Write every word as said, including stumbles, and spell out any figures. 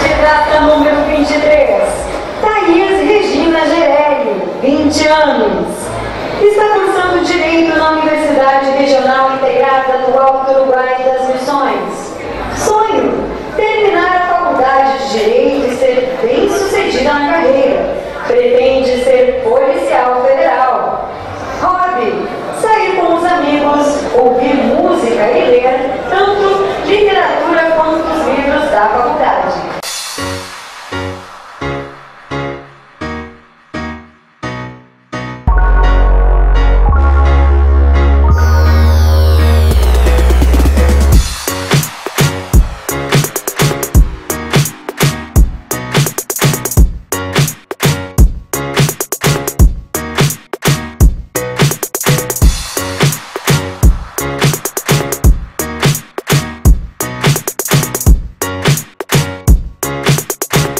Candidata número vinte e três, Thaís Regina Gerelli, vinte anos. Está cursando Direito na Universidade Regional Integrada do Alto Uruguai das Missões. Sonho: terminar a